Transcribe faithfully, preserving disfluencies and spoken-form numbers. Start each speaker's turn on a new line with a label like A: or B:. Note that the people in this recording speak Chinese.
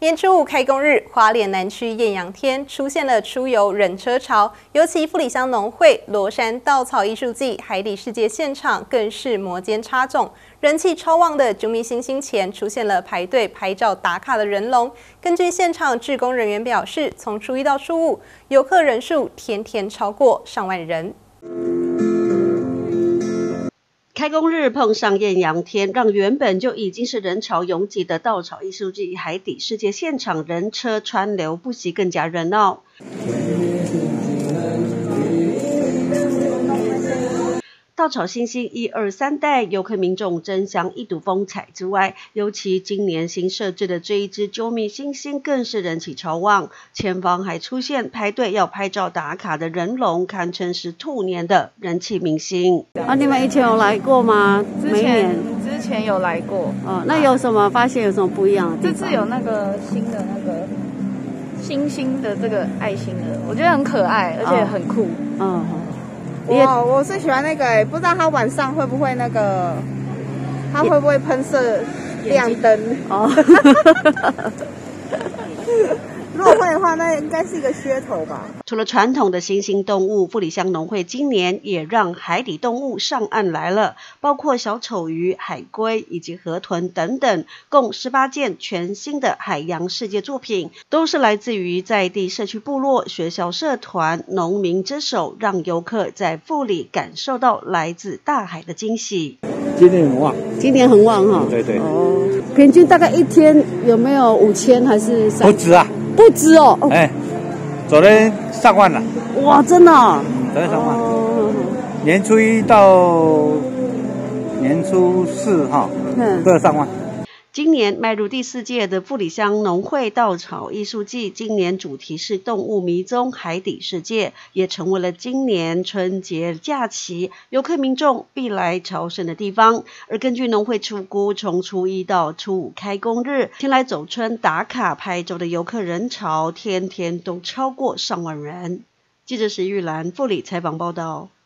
A: 年初五开工日，花莲南区艳阳天出现了出游人车潮，尤其富里乡农会罗山稻草艺术季海底世界现场更是摩肩擦踵，人气超旺的九米星星前出现了排队拍照打卡的人龙。根据现场志工人员表示，从初一到初五，游客人数天天超过上万人。
B: 开工日碰上艳阳天，让原本就已经是人潮拥挤的稻草艺术季海底世界现场人车川流不息，更加热闹。稻草星星一二三代，游客民众争相一睹风采之外，尤其今年新设置的这一只九米星星更是人气超旺，前方还出现排队要拍照打卡的人龙，堪称是兔年的人气明星。啊，你们以前有来过吗？
C: 之前之前有来过。
B: 哦，那有什么发现？有什么不一样的地方？
C: 这次有那个新的那个星星的这个爱心的，我觉得很可爱，而且很酷。
B: 嗯。嗯
D: 我我是喜欢那个、欸，不知道它晚上会不会那个，它会不会喷射亮灯？哦，如果会的话，那应该是一个噱头吧。
B: 除了传统的新兴动物，富里乡农会今年也让海底动物上岸来了，包括小丑鱼、海龟以及河豚等等，共十八件全新的海洋世界作品，都是来自于在地社区部落、学校社团、农民之手，让游客在富里感受到来自大海的惊喜。
E: 今年很旺，
B: 今年很旺哈。
E: 对对。
B: 哦，平均大概一天有没有五千还是三？
E: 不止啊。
B: 不止哦，
E: 哎、欸，昨天上万了，
B: 哇，真的、哦，
E: 昨天上万，哦、年初一到年初四哈，嗯，都有上万。
B: 今年迈入第四届的富里乡农会稻草艺术季，今年主题是动物迷踪海底世界，也成为了今年春节假期游客民众必来朝圣的地方。而根据农会初估，从初一到初五开工日，前来走春打卡拍照的游客人潮，天天都超过上万人。记者石玉兰富里采访报道。